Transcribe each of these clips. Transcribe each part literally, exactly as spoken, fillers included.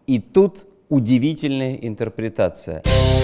И тут удивительная интерпретация.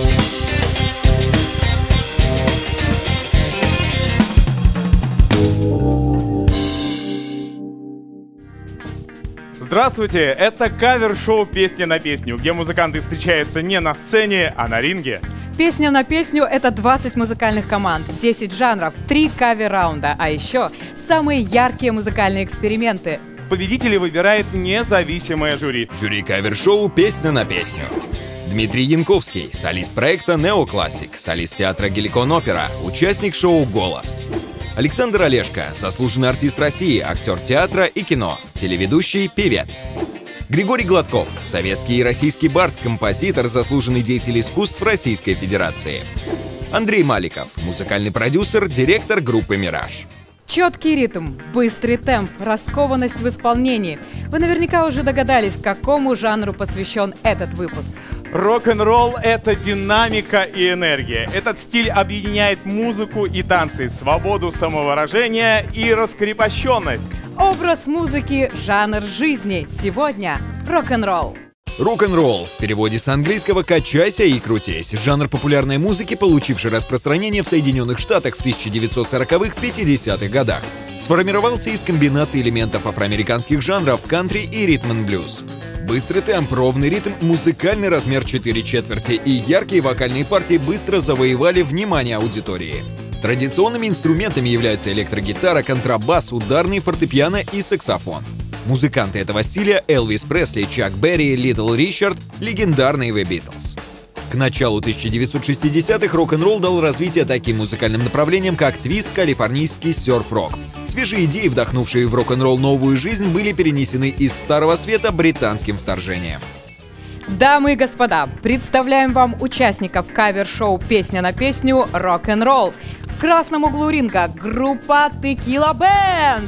Здравствуйте! Это кавер-шоу «Песня на песню», где музыканты встречаются не на сцене, а на ринге. «Песня на песню» — это двадцать музыкальных команд, десять жанров, три кавер-раунда, а еще самые яркие музыкальные эксперименты. Победителей выбирает независимое жюри. Жюри кавер-шоу «Песня на песню». Дмитрий Янковский, солист проекта «Неоклассик», солист театра «Геликон Опера», участник шоу «Голос». Александр Олешко, заслуженный артист России, актер театра и кино, телеведущий, певец. Григорий Гладков, советский и российский бард, композитор, заслуженный деятель искусств Российской Федерации. Андрей Маликов, музыкальный продюсер, директор группы «Мираж». Четкий ритм, быстрый темп, раскованность в исполнении. Вы наверняка уже догадались, какому жанру посвящен этот выпуск. Рок-н-ролл — это динамика и энергия. Этот стиль объединяет музыку и танцы, свободу самовыражения и раскрепощенность. Образ музыки, жанр жизни. Сегодня рок-н-ролл. Рок-н-ролл, в переводе с английского «качайся и крутись», жанр популярной музыки, получивший распространение в Соединенных Штатах в тысяча девятьсот сороковых-пятидесятых годах. Сформировался из комбинации элементов афроамериканских жанров кантри и ритм-н-блюз. Быстрый темп, ровный ритм, музыкальный размер четыре четверти и яркие вокальные партии быстро завоевали внимание аудитории. Традиционными инструментами являются электрогитара, контрабас, ударный фортепиано и саксофон. Музыканты этого стиля — Элвис Пресли, Чак Берри, Литл Ричард, легендарные The Beatles. К началу тысяча девятьсот шестидесятых рок-н-ролл дал развитие таким музыкальным направлениям, как твист, калифорнийский сёрф-рок. Свежие идеи, вдохнувшие в рок-н-ролл новую жизнь, были перенесены из Старого Света британским вторжением. Дамы и господа, представляем вам участников кавер-шоу «Песня на песню» «Рок-н-ролл». В красном углу ринга группа Tequila Band.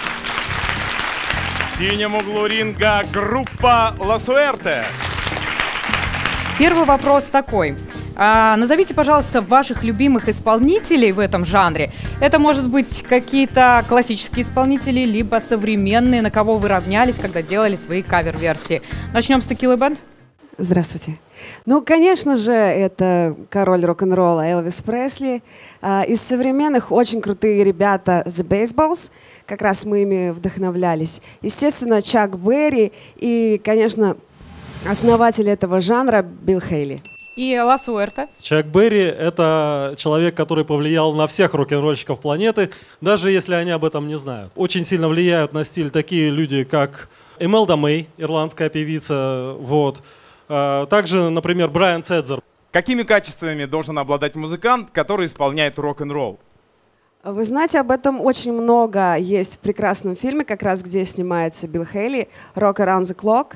В синем углу ринга группа La Suerte. Первый вопрос такой. А, назовите, пожалуйста, ваших любимых исполнителей в этом жанре. Это может быть какие-то классические исполнители, либо современные, на кого вы равнялись, когда делали свои кавер-версии. Начнем с Tequila Band. Здравствуйте. Ну, конечно же, это король рок-н-ролла Элвис Пресли. А, из современных очень крутые ребята The Baseballs. Как раз мы ими вдохновлялись. Естественно, Чак Берри и, конечно, основатель этого жанра Билл Хейли. И La Suerte. Чак Берри — это человек, который повлиял на всех рок-н-ролльщиков планеты, даже если они об этом не знают. Очень сильно влияют на стиль такие люди, как Эмелда Мэй, ирландская певица, вот. Также, например, Брайан Седзер. Какими качествами должен обладать музыкант, который исполняет рок-н-ролл? Вы знаете, об этом очень много есть в прекрасном фильме, как раз где снимается Билл Хейли, «Rock Around the Clock».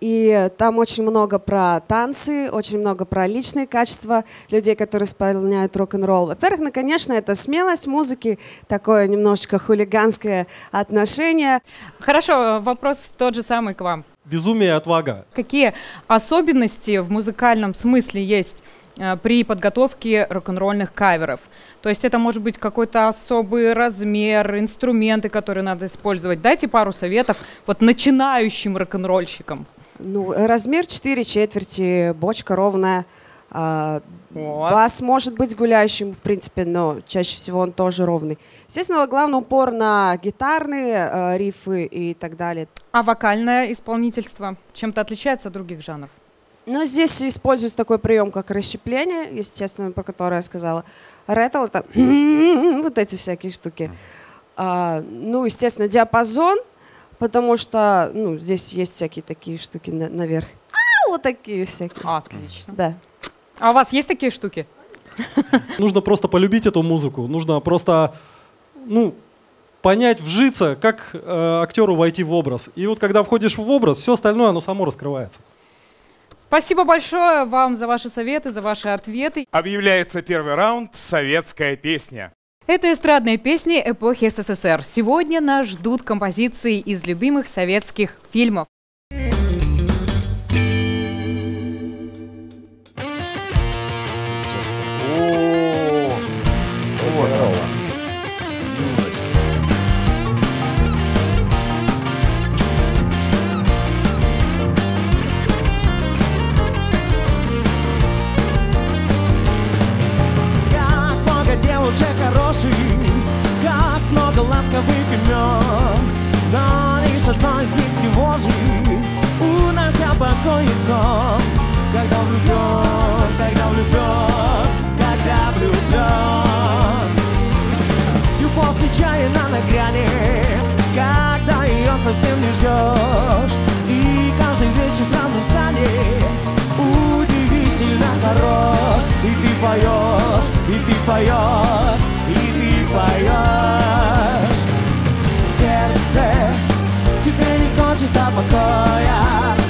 И там очень много про танцы, очень много про личные качества людей, которые исполняют рок-н-ролл. Во-первых, ну, конечно, это смелость музыки, такое немножечко хулиганское отношение. Хорошо, вопрос тот же самый к вам. Безумие и отвага. Какие особенности в музыкальном смысле есть э, при подготовке рок-н-ролльных каверов? То есть это может быть какой-то особый размер, инструменты, которые надо использовать. Дайте пару советов вот начинающим рок-н-ролльщикам. Ну, размер четыре четверти, бочка ровная. А, вот. Бас может быть гуляющим, в принципе, но чаще всего он тоже ровный. Естественно, главный упор на гитарные э, рифы и так далее. А вокальное исполнительство чем-то отличается от других жанров? Но здесь используется такой прием, как расщепление, естественно, про которое я сказала. Ретл — это вот эти всякие штуки. А, ну, естественно, диапазон, потому что ну, здесь есть всякие такие штуки на наверх. А, вот такие всякие. Отлично. Да. А у вас есть такие штуки? Нужно просто полюбить эту музыку. Нужно просто, ну, понять, вжиться, как э, актеру войти в образ. И вот когда входишь в образ, все остальное, оно само раскрывается. Спасибо большое вам за ваши советы, за ваши ответы. Объявляется первый раунд «Советская песня». Это эстрадные песни эпохи СССР. Сегодня нас ждут композиции из любимых советских фильмов. совсем не ждешь. И каждый вечер сразу встанет удивительно хорош. И ты поешь, и ты поешь, и ты поешь. Сердце, тебе не хочется покоя.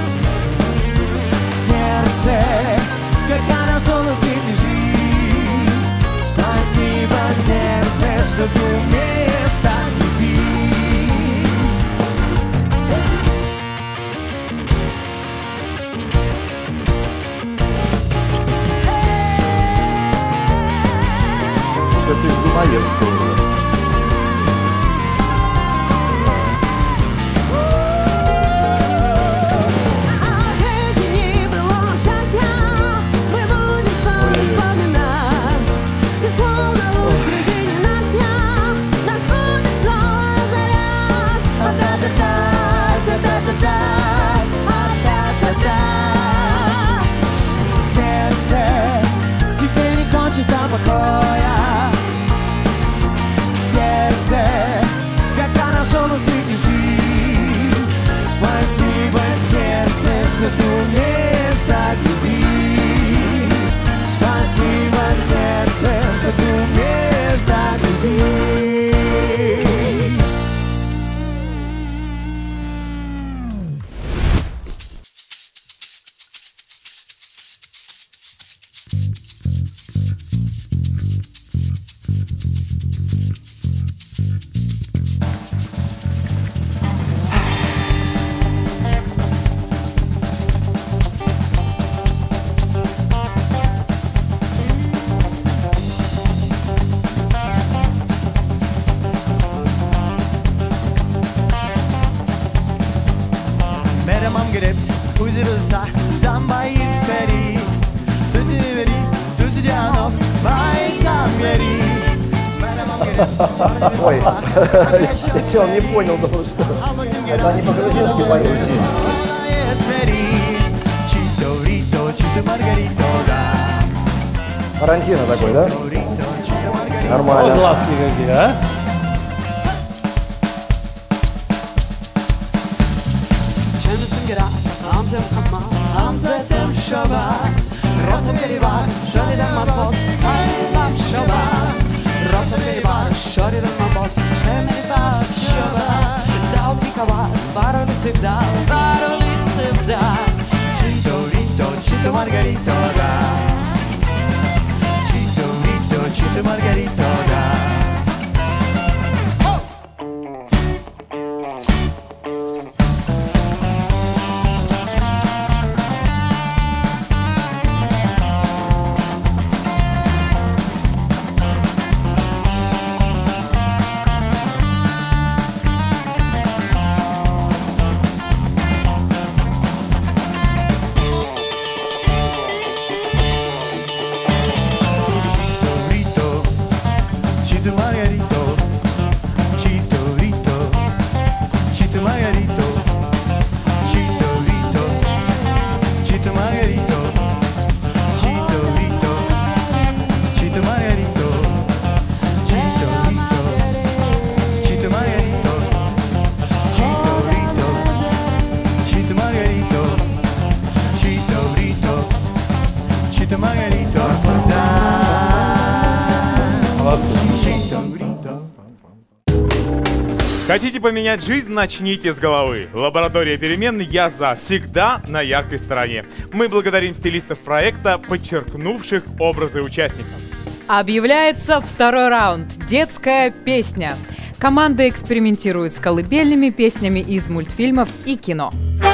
Сердце, как хорошо на свете жить. Спасибо, сердце, что ты умеешь так любить. Это из Дунаевского. Покоя. Сердце, как хорошо на свете жить. Спасибо, сердце, что ты умеешь так любить. Спасибо, сердце, что ты умеешь так любить. Grips uydurulsa zambayı speri Tüzünü veri, tüzü diyanov, bayılsam yeri. Ой, все, он не понял, потому что это они по-грузински поют здесь. Тарантино такой, да? Нормально. Вот глазки какие, а? Hamzem kama, hamzetem şova. Rosa beri var, şöyleden marbos, aylam şova. Rosa beri var, şöyleden marbos, çemeri var şova. Dao pika var, varoli sevda, varoli sevda. Chito rito, chito margarito da. Chito rito, chito margarito da. Хотите поменять жизнь? Начните с головы. Лаборатория перемен «Я за» всегда на яркой стороне. Мы благодарим стилистов проекта, подчеркнувших образы участников. Объявляется второй раунд. Детская песня. Команда экспериментирует с колыбельными песнями из мультфильмов и кино.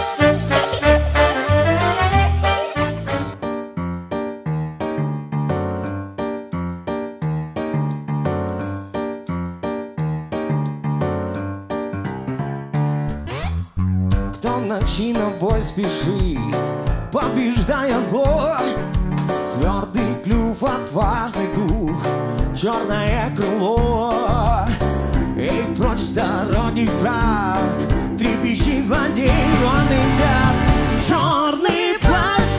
Ночи на бой спешит, побеждая зло. Твердый клюв, отважный дух, черное крыло. Эй, прочь с дороги враг, трепещи злодей, он идет. Черный плащ,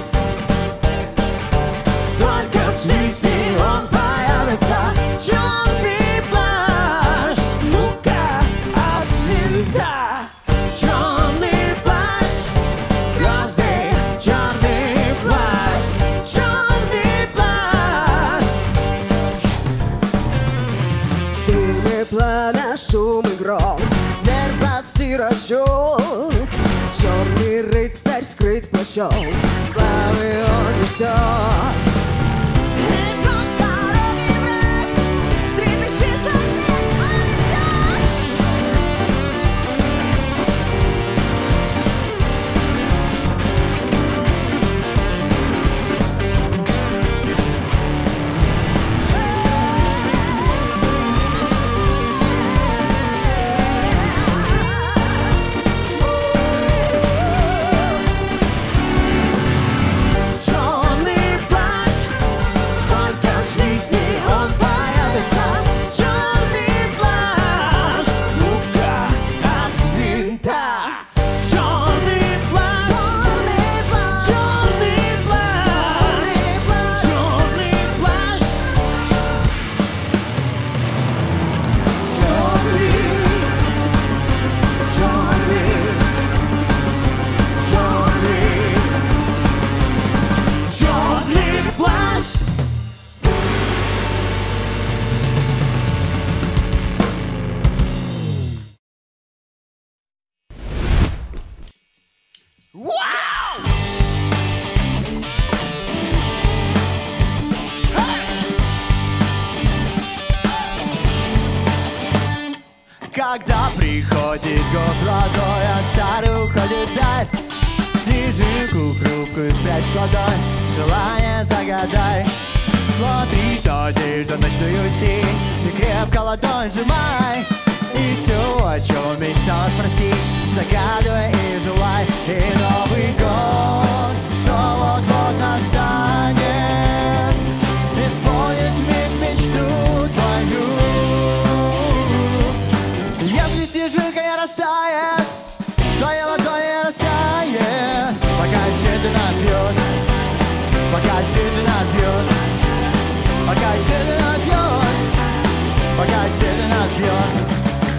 только свисти, он появится. Черный плащ, ну-ка, от винта. рыцарь скрыт плащом, славы он не ждет. Когда приходит год молодой, а старый уходит вдаль, снежинку хрупкую спрячь в ладонь, желание загадай. Смотри, что одежда ночную синь, и крепко ладонь сжимай. И все, о чем мечтал спросить, загадывай и желай. И Новый год, что вот-вот настанет, исполнит миг мечту твою. Если снежинка не растает, твоя ладонь не растает, пока сеть нас бьет, пока сеть нас бьет, пока сеть нас бьет, пока сеть нас бьет.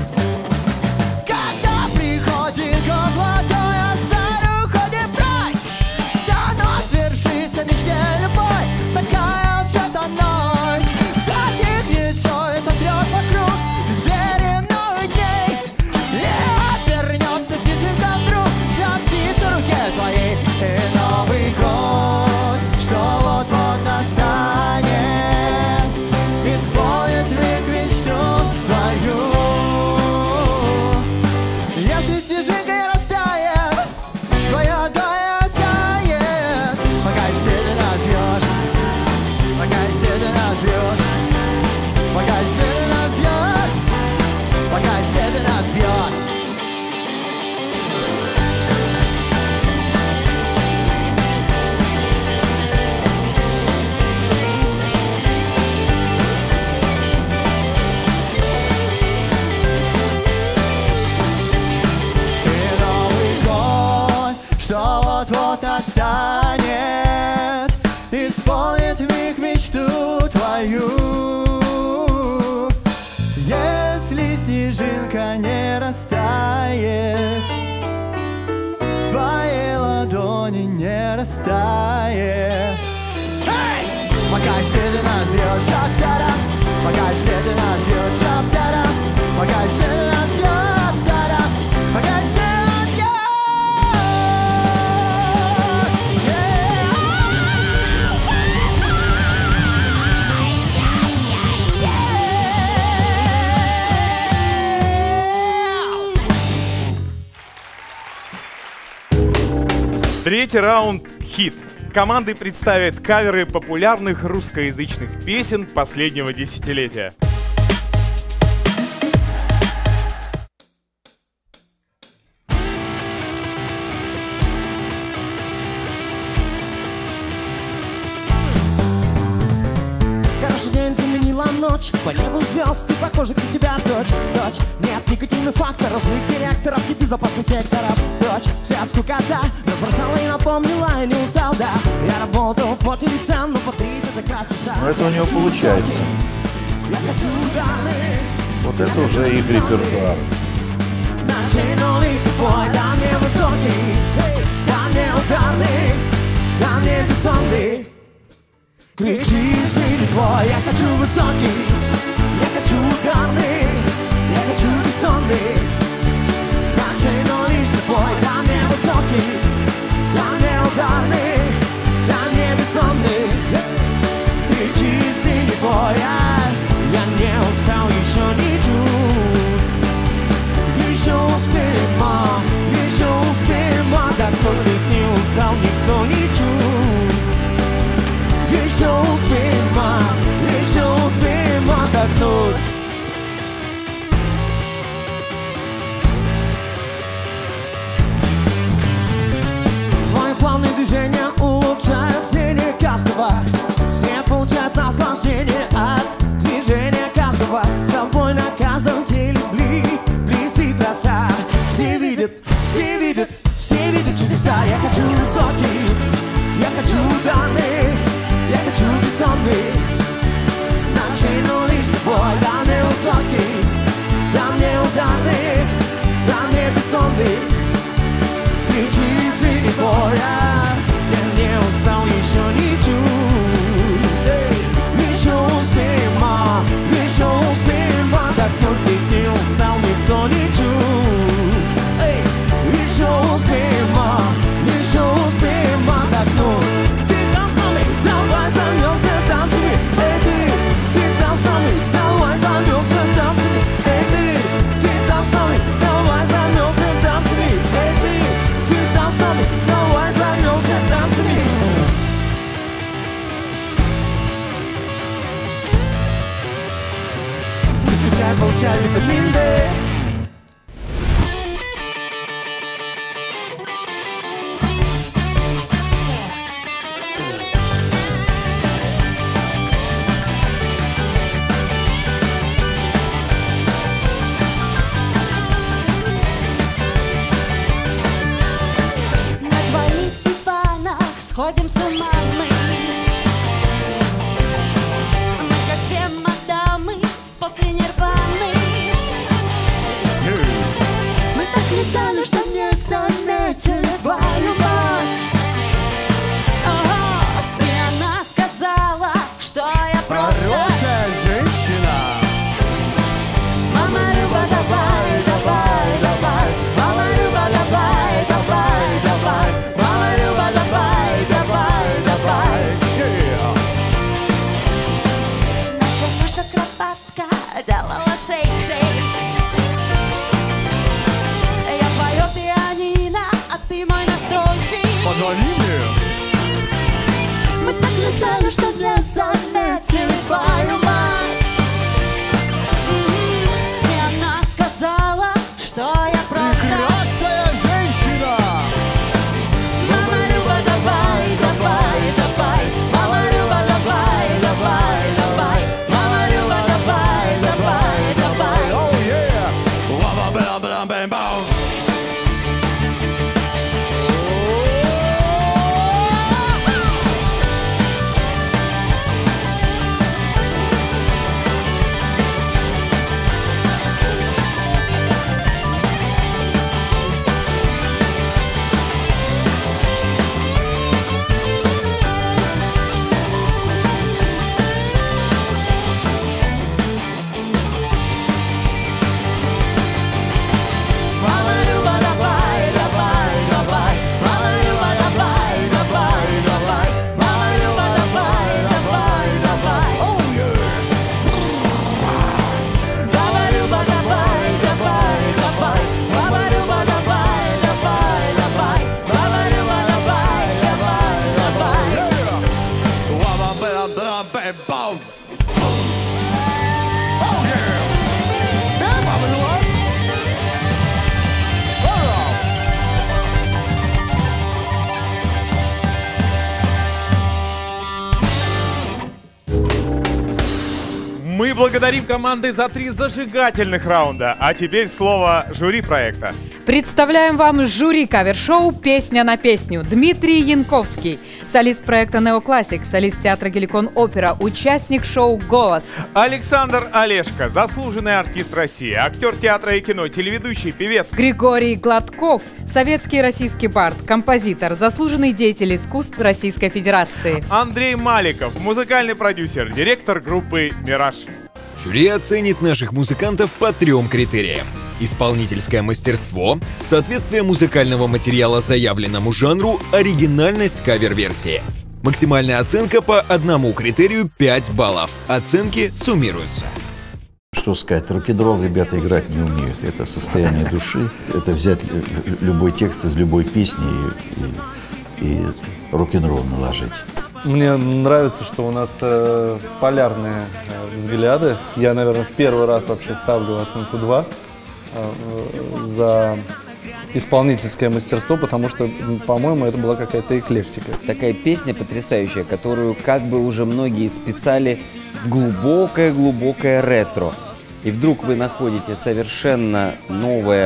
Когда приходит год молодой, а старый уходит прочь, давно свершится мечте любой, такая уж эта ночь. Затихнет все и сотрет вокруг двери новых дней, и обернется снежинка вдруг, жар птицы в руке твоей. И Новый год, что вот-вот настанет, исполнит миг мечту твою. Если снежинка не растает, твоя ладонь растает, пока сеть нас бьет, пока сеть нас бьет, пока сеть нас бьет, пока сеть нас бьет. И Новый год, что вот-вот настанет, исполнит миг мечту твою. Если снежинка не растает, твоей ладони не растает. Эй! Пока сеть нас бьет, шап-тара, пока сеть нас бьет, шап-тара, пока сеть нас бьет, тара, пока сеть нас бьет. Третий раунд — хит. Команды представят каверы популярных русскоязычных песен последнего десятилетия. Хороший день заменила ночь, по небу звезд, ты похожа, как тебя дочь в дочь. Нет негативных факторов, злых директоров и безопасных секторов. Дочь, вся скукота разбросала и напомнила, и не устал, да. Я работал в поте лица, но потрит это красота. Но это у него получается. Я хочу ударный, Вот это уже их репертуар. начинули с тобой, да мне высокий, да мне ударный, да мне бессонный. Кричишь, не твой, я хочу высокий, я хочу ударный, я хочу бессонный. Начинули с тобой, да мне высокий, небеса, я хочу высокий, я хочу ударный, я хочу бессонный. Ночей, но лишь с тобой, да мне высокий, да мне ударный, да мне бессонный. Кричи, свиньи боя, я не устал еще ничуть. Еще успеем, а, еще успеем отдохнуть. Здесь не устал никто ничуть. Еще успеем, а, еще успеем отдохнуть. Ты там с нами, давай займемся танцами. Эй, ты, ты там с нами, давай займемся танцами. Эй, ты, ты там с нами, давай займемся танцами. Эй, ты, ты там с нами, давай займемся танцами. Не скучай, получай витамин D. Сходим с ума мы, мы как две мадамы после нирваны. Мы так летали, что не заметили твою мать. Ага. И она сказала, что я просто хорошая женщина. Мама Люба, давай, давай, давай. Мама Люба, давай, давай, давай. Мама Люба, давай, давай, давай. Наша, наша кропатка делала шейк-шейк. Я твое пианино, а ты мой настройщик. Позвони мне. Мы так летали, что не заметили твою мать. М-м. И она сказала, что я просто прекрасная женщина. Мама Люба, давай, давай, давай. Мама Люба, давай, давай, давай. Мама Люба, давай, давай, давай. Oh yeah. Ла-ла-бам-бам-бам-бам. Мама Люба, давай, давай, давай. Мама Люба, давай, давай, давай. Мама Люба, давай, давай, давай. Oh yeah. Мама Люба, давай, давай, давай. Мама Люба, давай, давай, давай. Мама Люба, давай, давай, давай. Ла-ла-бам-бам-бам. Oh yeah. Yeah, Mama Luba. Мы благодарим команды за три зажигательных раунда. А теперь слово жюри проекта. Представляем вам жюри кавер-шоу «Песня на песню». Дмитрий Янковский, солист проекта «Неоклассик», солист театра «Геликон Опера», участник шоу «Голос». Александр Олешко, заслуженный артист России, актер театра и кино, телеведущий, певец. Григорий Гладков, советский и российский бард, композитор, заслуженный деятель искусств Российской Федерации. Андрей Маликов, музыкальный продюсер, директор группы «Мираж». Жюри оценит наших музыкантов по трем критериям. Исполнительское мастерство, соответствие музыкального материала заявленному жанру, оригинальность кавер-версии. Максимальная оценка по одному критерию пять баллов. Оценки суммируются. Что сказать, рок-н-ролл ребята играть не умеют. Это состояние души. Это взять любой текст из любой песни и, и, и рок-н-ролл наложить. Мне нравится, что у нас э, полярные э, взгляды. Я, наверное, в первый раз вообще ставлю оценку два э, за исполнительское мастерство, потому что, по-моему, это была какая-то эклектика. Такая песня потрясающая, которую как бы уже многие списали в глубокое-глубокое ретро. И вдруг вы находите совершенно новое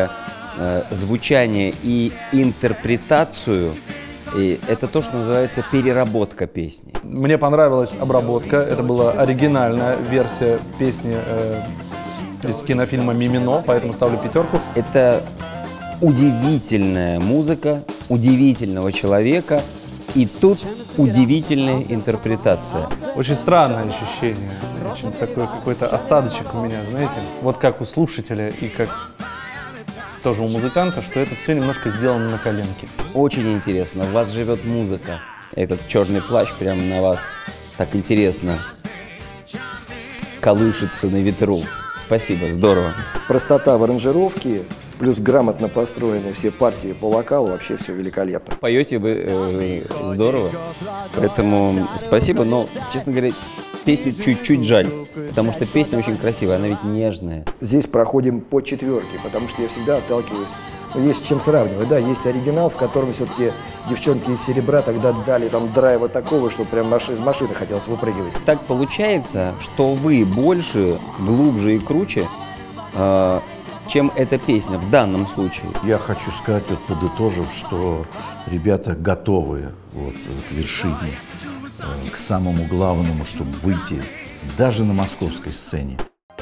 э, звучание и интерпретацию. И это то, что называется переработка песни. Мне понравилась обработка. Это была оригинальная версия песни э, из кинофильма «Мимино», поэтому ставлю пятерку. Это удивительная музыка, удивительного человека, и тут удивительная интерпретация. Очень странное ощущение, очень такой какой-то осадочек у меня, знаете, вот как у слушателя и как тоже у музыканта, что это все немножко сделано на коленке. Очень интересно, в вас живет музыка. Этот черный плащ прямо на вас так интересно колышется на ветру. Спасибо, здорово. Простота в аранжировке, плюс грамотно построены все партии по вокалу, вообще все великолепно. Поете вы э, здорово, поэтому спасибо, но, честно говоря, песню чуть-чуть жаль, потому что песня очень красивая, она ведь нежная. Здесь проходим по четверке, потому что я всегда отталкиваюсь, ну, есть с чем сравнивать, да, есть оригинал, в котором все-таки девчонки из «Серебра» тогда дали там драйва такого, что прям из машины хотелось выпрыгивать. Так получается, что вы больше, глубже и круче, э, чем эта песня в данном случае. Я хочу сказать, вот подытожив, что ребята готовы вот, к вершине, э, к самому главному, чтобы выйти даже на московской сцене.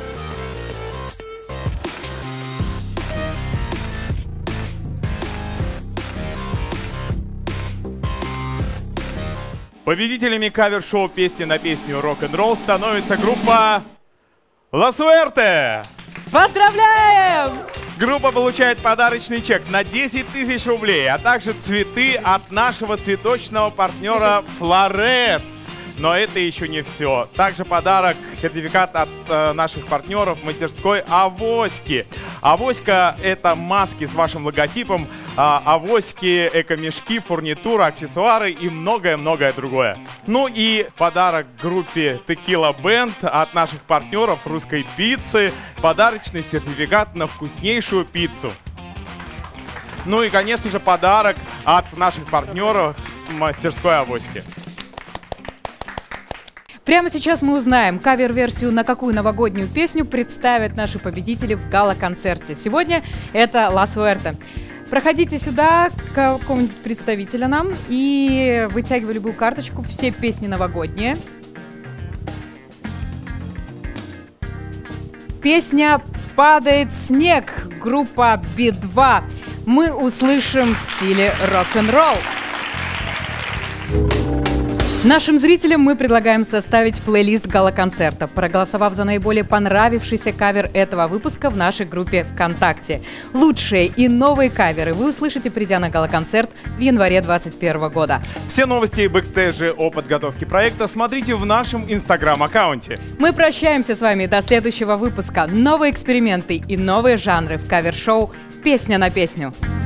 Победителями кавер-шоу «Песни на песню рок-н-ролл» становится группа «Ла Суэрте». Поздравляем! Группа получает подарочный чек на десять тысяч рублей, а также цветы от нашего цветочного партнера «Флорец». Но это еще не все. Также подарок — сертификат от э, наших партнеров мастерской «Авоськи». «Авоська» — это маски с вашим логотипом, а «Авоськи» — эко-мешки, фурнитура, аксессуары и многое-многое другое. Ну и подарок группе «Текила Бенд» от наших партнеров «Русской пиццы», подарочный сертификат на вкуснейшую пиццу. Ну и, конечно же, подарок от наших партнеров мастерской «Авоськи». Прямо сейчас мы узнаем, кавер-версию на какую новогоднюю песню представят наши победители в гала-концерте. Сегодня это «Ла Суэрте». Проходите сюда к какому-нибудь представителя нам и вытягивай любую карточку. Все песни новогодние. Песня «Падает снег», группа би два. Мы услышим в стиле рок-н-ролл. Нашим зрителям мы предлагаем составить плейлист гала-концерта, проголосовав за наиболее понравившийся кавер этого выпуска в нашей группе ВКонтакте. Лучшие и новые каверы вы услышите, придя на гала-концерт в январе две тысячи двадцать первого года. Все новости и бэкстейджи о подготовке проекта смотрите в нашем инстаграм-аккаунте. Мы прощаемся с вами до следующего выпуска. Новые эксперименты и новые жанры в кавер-шоу «Песня на песню».